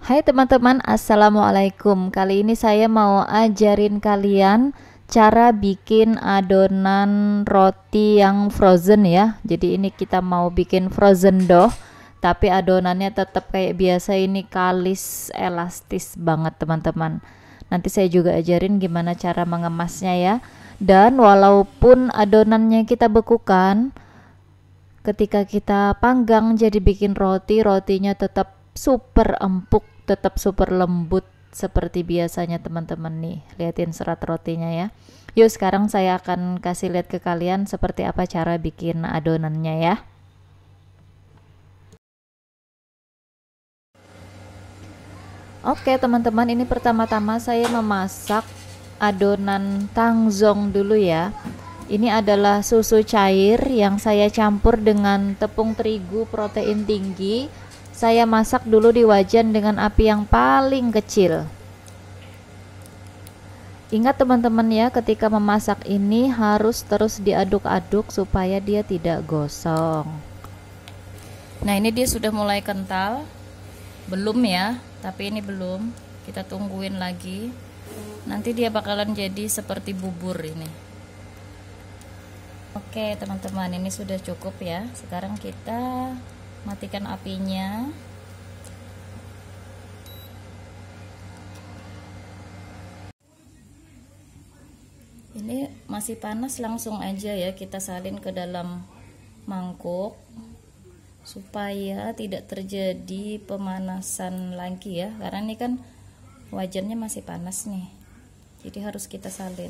Hai teman-teman, assalamualaikum. Kali ini saya mau ajarin kalian cara bikin adonan roti yang frozen ya. Jadi ini kita mau bikin frozen dough, tapi adonannya tetap kayak biasa, ini kalis elastis banget teman-teman. Nanti saya juga ajarin gimana cara mengemasnya ya. Dan walaupun adonannya kita bekukan, ketika kita panggang jadi bikin roti, rotinya tetap super empuk, tetap super lembut seperti biasanya teman-teman. Nih liatin serat rotinya ya. Yuk sekarang saya akan kasih lihat ke kalian seperti apa cara bikin adonannya ya. Oke teman-teman, ini pertama-tama saya memasak adonan tangzong dulu ya. Ini adalah susu cair yang saya campur dengan tepung terigu protein tinggi. Saya masak dulu di wajan dengan api yang paling kecil. Ingat teman-teman ya, ketika memasak ini harus terus diaduk-aduk supaya dia tidak gosong. Nah, ini dia sudah mulai kental. Belum ya, tapi ini belum. Kita tungguin lagi. Nanti dia bakalan jadi seperti bubur ini. Oke teman-teman, ini sudah cukup ya. Sekarang kita matikan apinya. Ini masih panas, langsung aja ya kita salin ke dalam mangkuk supaya tidak terjadi pemanasan lagi ya, karena ini kan wajannya masih panas nih, jadi harus kita salin.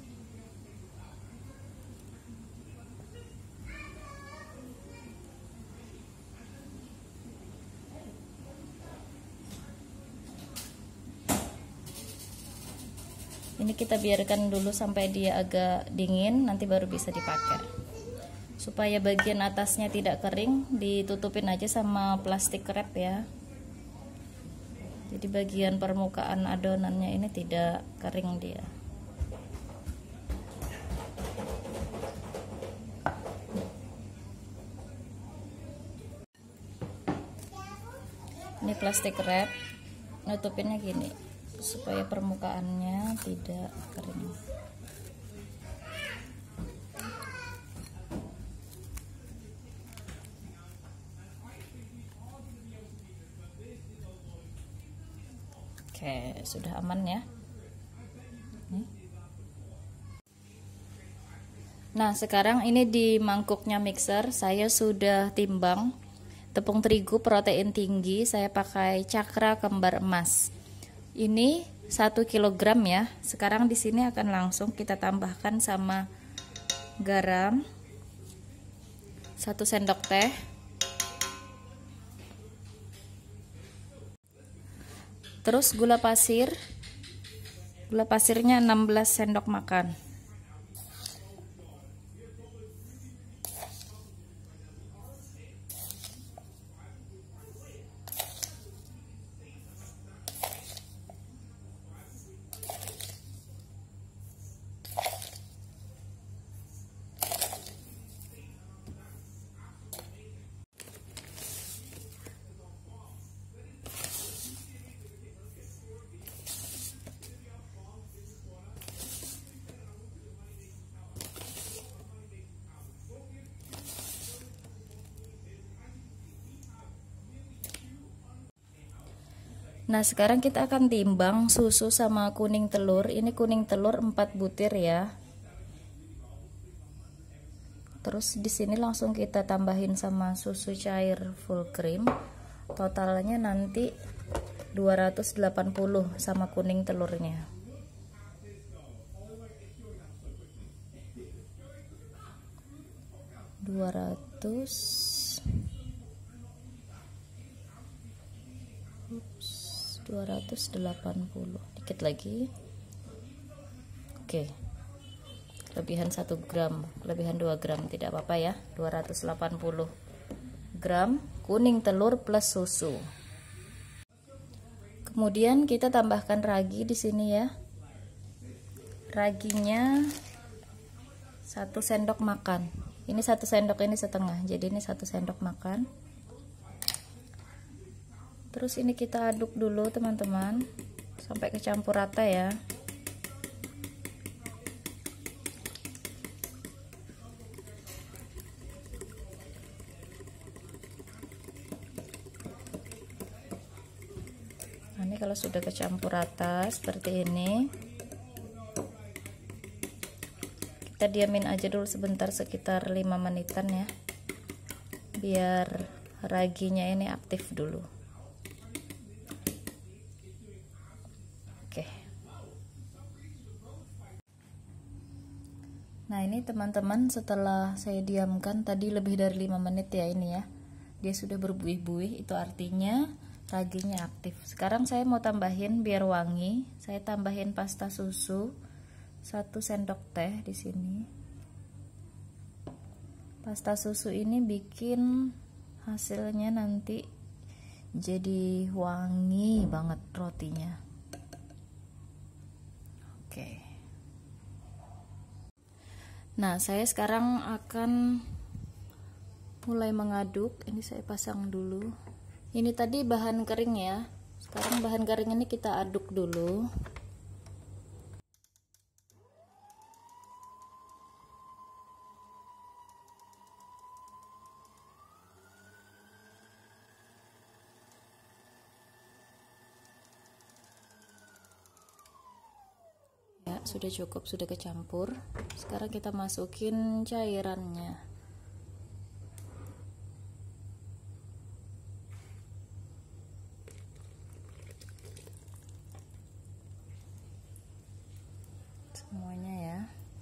Ini kita biarkan dulu sampai dia agak dingin, nanti baru bisa dipakai. Supaya bagian atasnya tidak kering, ditutupin aja sama plastik wrap ya. Jadi bagian permukaan adonannya ini tidak kering dia. Ini plastik wrap, nutupinnya gini supaya permukaannya tidak kering. Oke, sudah aman ya. Nah, sekarang ini di mangkuknya mixer saya sudah timbang tepung terigu protein tinggi, saya pakai Cakra Kembar Emas. Ini 1 kg ya. Sekarang di sini akan langsung kita tambahkan sama garam 1 sendok teh. Terus gula pasir. Gula pasirnya 16 sendok makan. Nah, sekarang kita akan timbang susu sama kuning telur. Ini kuning telur 4 butir ya. Terus di sini langsung kita tambahin sama susu cair full cream. Totalnya nanti 280 sama kuning telurnya. Ups, 280 dikit lagi. Oke, kelebihan 1 gram, kelebihan 2 gram tidak apa-apa ya. 280 gram kuning telur plus susu. Kemudian kita tambahkan ragi di sini ya. Raginya 1 sendok makan. Ini 1 sendok, ini setengah, jadi ini 1 sendok makan. Terus ini kita aduk dulu teman-teman sampai kecampur rata ya. Nah, ini kalau sudah kecampur rata seperti ini, kita diamin aja dulu sebentar, sekitar 5 menitan ya, biar raginya ini aktif dulu. Oke. Nah ini teman-teman, setelah saya diamkan tadi lebih dari 5 menit ya, ini ya dia sudah berbuih-buih, itu artinya raginya aktif. Sekarang saya mau tambahin biar wangi, saya tambahin pasta susu 1 sendok teh di sini. Pasta susu ini bikin hasilnya nanti jadi wangi banget rotinya. Oke. Nah, saya sekarang akan mulai mengaduk. Ini saya pasang dulu. Ini tadi bahan kering ya. Sekarang bahan kering ini kita aduk dulu. Ya, sudah cukup, sudah kecampur. Sekarang kita masukin cairannya. Semuanya ya.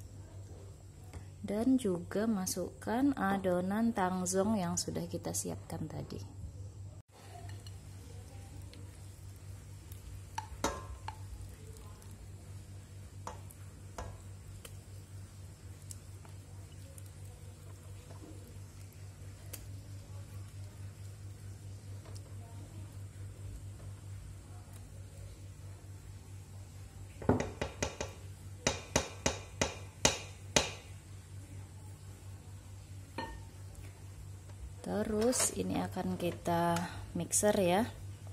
Dan juga masukkan adonan tangzong yang sudah kita siapkan tadi. Terus ini akan kita mixer ya.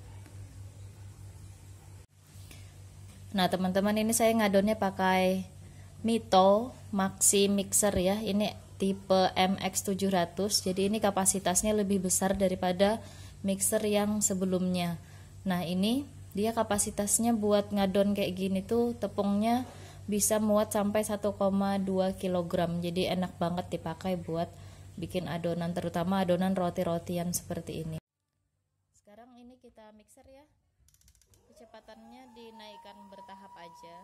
Nah teman-teman, ini saya ngadonnya pakai Mito Maxi Mixer ya. Ini tipe MX700, jadi ini kapasitasnya lebih besar daripada mixer yang sebelumnya. Nah ini dia kapasitasnya buat ngadon kayak gini tuh, tepungnya bisa muat sampai 1,2 kg. Jadi enak banget dipakai buat bikin adonan, terutama adonan roti-rotian seperti ini. Sekarang ini kita mixer ya. Kecepatannya dinaikkan bertahap aja.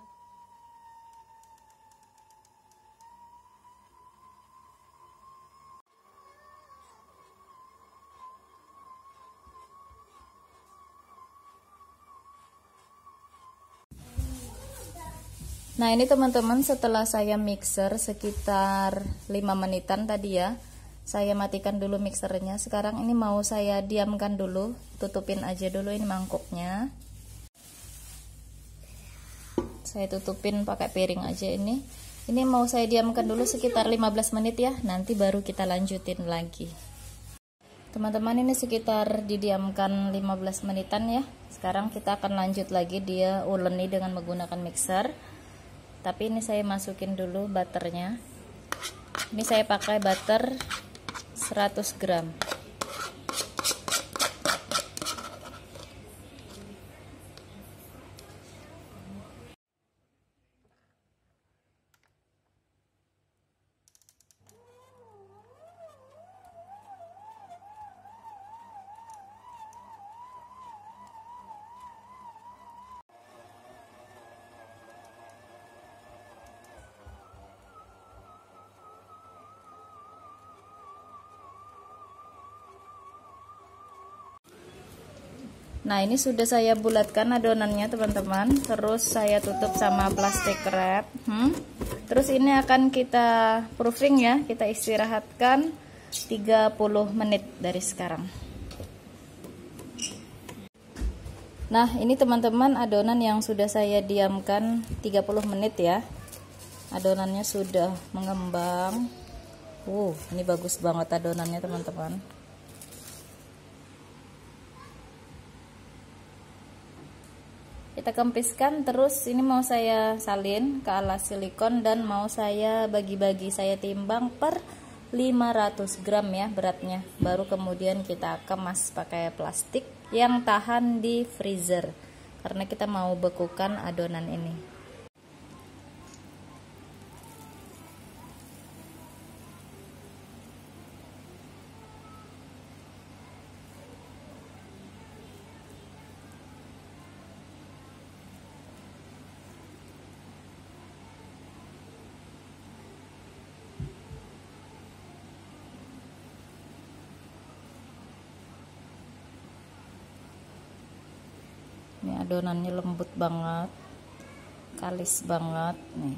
Nah ini teman-teman, setelah saya mixer sekitar 5 menitan tadi ya, saya matikan dulu mixernya. Sekarang ini mau saya diamkan dulu, tutupin aja dulu ini mangkuknya. Saya tutupin pakai piring aja ini. Ini mau saya diamkan dulu sekitar 15 menit ya, nanti baru kita lanjutin lagi. Teman-teman, ini sekitar didiamkan 15 menitan ya. Sekarang kita akan lanjut lagi, dia uleni dengan menggunakan mixer. Tapi ini saya masukin dulu butternya. Ini saya pakai butter 100 gram. Nah ini sudah saya bulatkan adonannya teman-teman, terus saya tutup sama plastik wrap. Terus ini akan kita proofing ya, kita istirahatkan 30 menit dari sekarang. Nah ini teman-teman, adonan yang sudah saya diamkan 30 menit ya. Adonannya sudah mengembang. Ini bagus banget adonannya teman-teman. Kita kempiskan, terus ini mau saya salin ke alas silikon dan mau saya bagi-bagi, saya timbang per 500 gram ya beratnya. Baru kemudian kita kemas pakai plastik yang tahan di freezer, karena kita mau bekukan adonan ini. Ini adonannya lembut banget, kalis banget nih.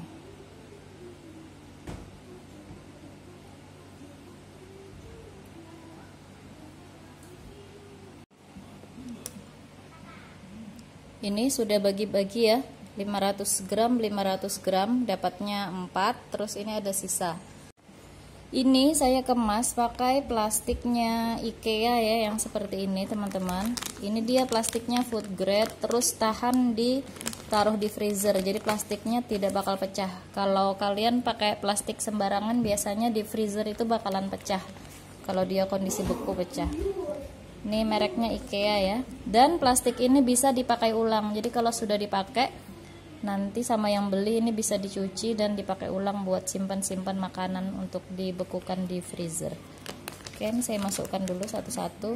Ini sudah bagi-bagi ya, 500 gram 500 gram, dapatnya 4, terus ini ada sisa. Ini saya kemas pakai plastiknya IKEA ya, yang seperti ini teman-teman. Ini dia plastiknya food grade, terus tahan ditaruh di freezer, jadi plastiknya tidak bakal pecah. Kalau kalian pakai plastik sembarangan, biasanya di freezer itu bakalan pecah kalau dia kondisi beku, pecah. Ini mereknya IKEA ya, dan plastik ini bisa dipakai ulang, jadi kalau sudah dipakai nanti sama yang beli ini bisa dicuci dan dipakai ulang buat simpan-simpan makanan untuk dibekukan di freezer. Oke, ini saya masukkan dulu satu-satu.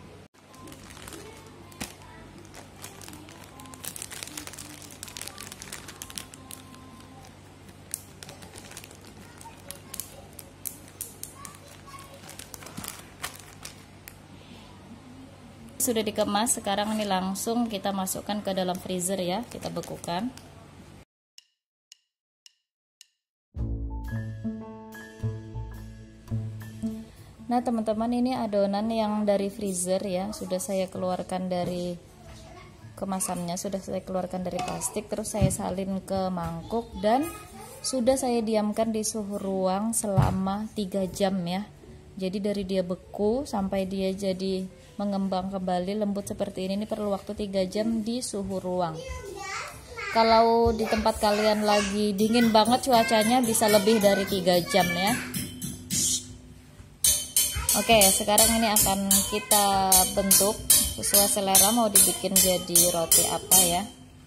Sudah dikemas, sekarang ini langsung kita masukkan ke dalam freezer ya, kita bekukan. Nah teman-teman, ini adonan yang dari freezer ya, sudah saya keluarkan dari kemasannya, sudah saya keluarkan dari plastik, terus saya salin ke mangkuk dan sudah saya diamkan di suhu ruang selama 3 jam ya. Jadi dari dia beku sampai dia jadi mengembang kembali lembut seperti ini perlu waktu 3 jam di suhu ruang. Kalau di tempat kalian lagi dingin banget cuacanya, bisa lebih dari 3 jam ya. Oke, sekarang ini akan kita bentuk sesuai selera, mau dibikin jadi roti apa ya.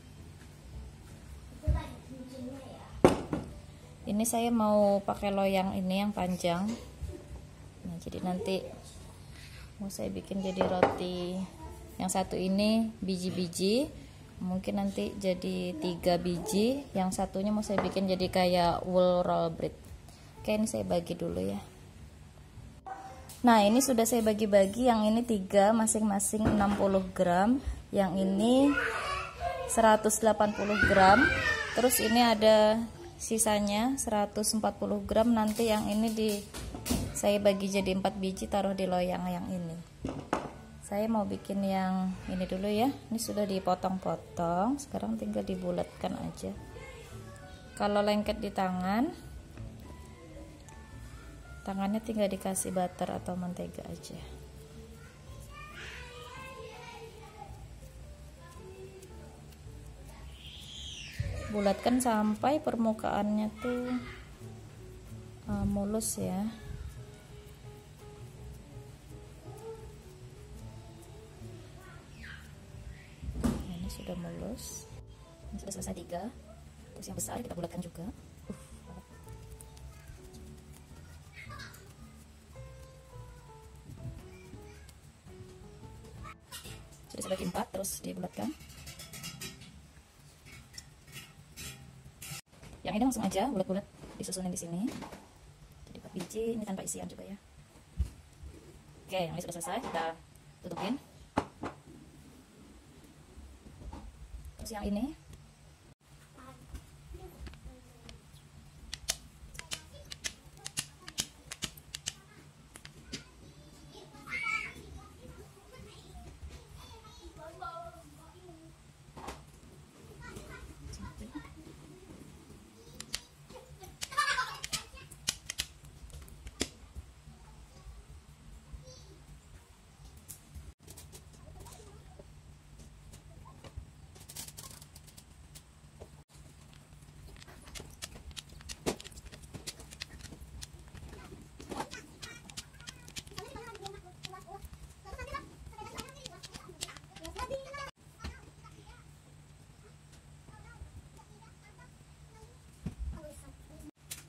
Ini saya mau pakai loyang ini yang panjang. Nah, jadi nanti mau saya bikin jadi roti. Yang satu ini biji-biji, mungkin nanti jadi 3 biji. Yang satunya mau saya bikin jadi kayak wool roll bread. Oke, ini saya bagi dulu ya. Nah, ini sudah saya bagi-bagi, yang ini 3 masing-masing 60 gram, yang ini 180 gram, terus ini ada sisanya 140 gram, nanti yang ini saya bagi jadi 4 biji, taruh di loyang yang ini. Saya mau bikin yang ini dulu ya, ini sudah dipotong-potong, sekarang tinggal dibulatkan aja. Kalau lengket di tangannya tinggal dikasih butter atau mentega aja. Bulatkan sampai permukaannya tuh mulus ya. Nah, ini sudah mulus. Ini sudah selesai 3. Terus yang besar kita bulatkan juga. Sudah saya bagi 4, terus dibulatkan. Yang ini langsung aja bulat-bulat disusunin di sini. Jadi 4 biji, ini tanpa isian juga ya. Oke, yang ini sudah selesai, kita tutupin. Terus yang ini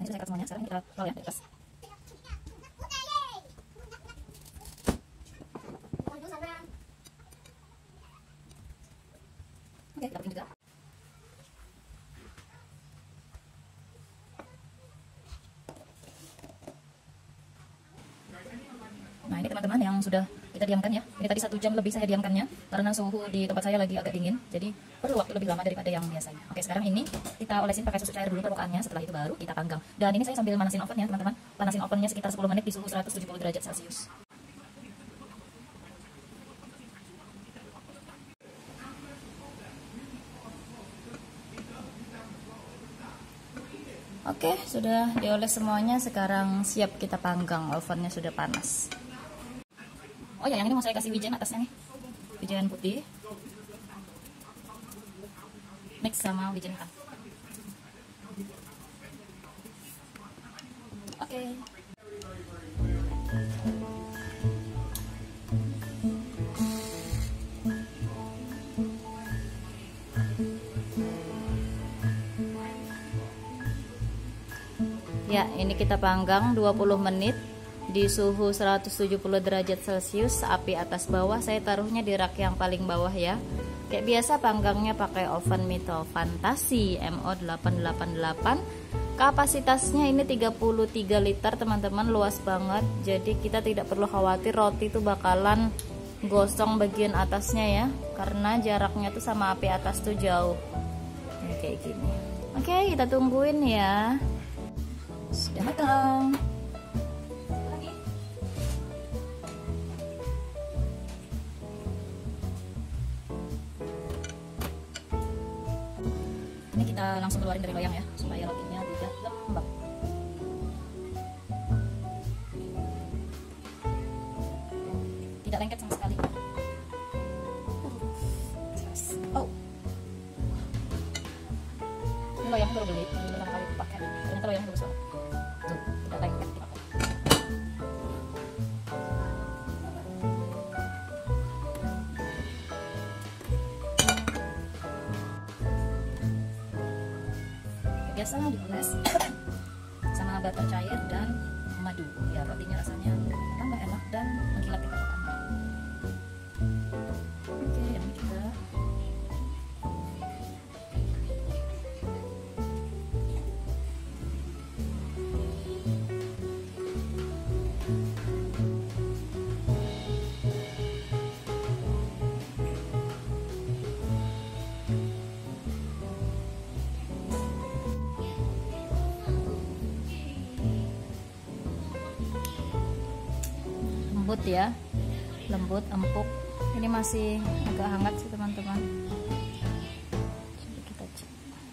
Ini sudah saya cut semuanya. Sekarang kita roll ya, di atas. Oke, kita bikin juga. Nah, ini teman-teman yang sudah kita diamkan ya. Ini tadi 1 jam lebih saya diamkannya karena suhu di tempat saya lagi agak dingin, jadi perlu waktu lebih lama daripada yang biasanya. Oke, sekarang ini kita olesin pakai susu cair dulu permukaannya, setelah itu baru kita panggang. Dan ini saya sambil manasin ovennya teman-teman. Panasin ovennya sekitar 10 menit di suhu 170 derajat Celcius. Oke, sudah dioles semuanya, sekarang siap kita panggang. Ovennya sudah panas. Oh ya, yang ini mau saya kasih wijen atasnya nih. Wijen putih mix sama wijen hitam. Oke. Ya, ini kita panggang 20 menit di suhu 170 derajat Celcius, api atas bawah. Saya taruhnya di rak yang paling bawah ya. Kayak biasa panggangnya pakai oven Mito Fantasi MO888. Kapasitasnya ini 33 liter teman-teman, luas banget. Jadi kita tidak perlu khawatir roti itu bakalan gosong bagian atasnya ya, karena jaraknya tuh sama api atas tuh jauh. Ini kayak gini. Oke, kita tungguin ya. Sudah matang. Ini kita langsung keluarin dari loyang ya, supaya rotinya tidak lembab. Tidak lengket sama sekali. Oh, ini loyang baru beli, pertama kali pakai. Ternyata loyangnya bagus banget. Tuh, tidak lengket. Biasa dipoles sama butter cair dan madu biar rotinya rasanya tambah enak dan mengkilat di permukaan. Oke, yang ini kita lembut ya, lembut, empuk. Ini masih agak hangat sih teman-teman. Coba kita cek.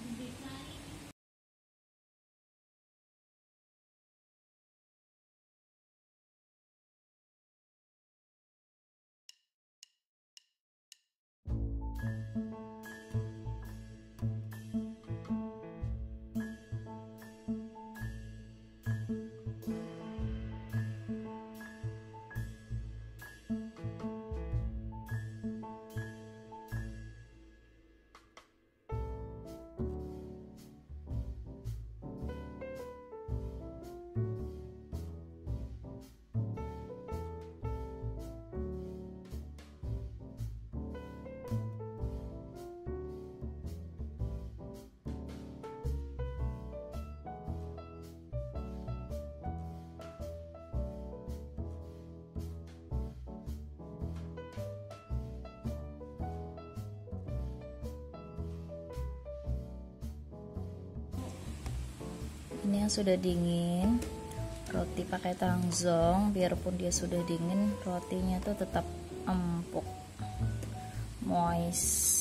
Ini yang sudah dingin, roti pakai tangzong, biarpun dia sudah dingin, rotinya tuh tetap empuk, moist.